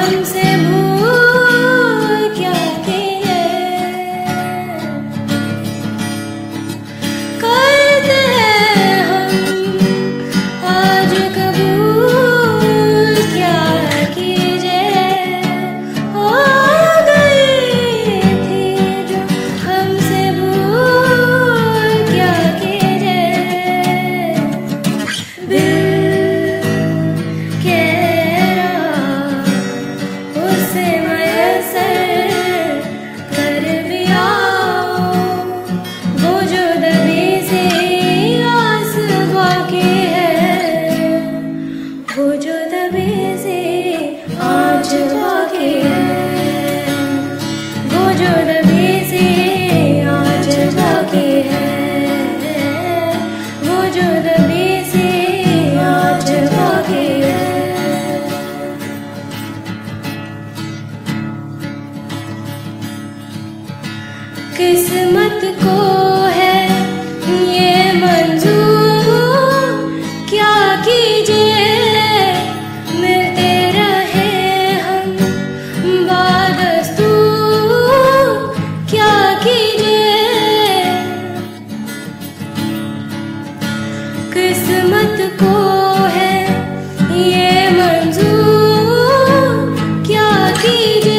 हमसे भूल क्या किए, करते हैं हम आज कबूल क्या कीजिए। हो गई थी जो हमसे भूल क्या कीजिए। दिल कह रहा उसे मयसर कर भी आओ, वो जो दबी से आस बाकी है, वो जो दबी से आज बाकी है, वो जो दबी से आज बाकी है, वो जो दबी से आज बाकी है। किस्मत को है ये मंजूर क्या कीजिए, मिलते रहे हम बादस्तूर क्या कीजिए। किस्मत को है ये मंजूर क्या कीजिए,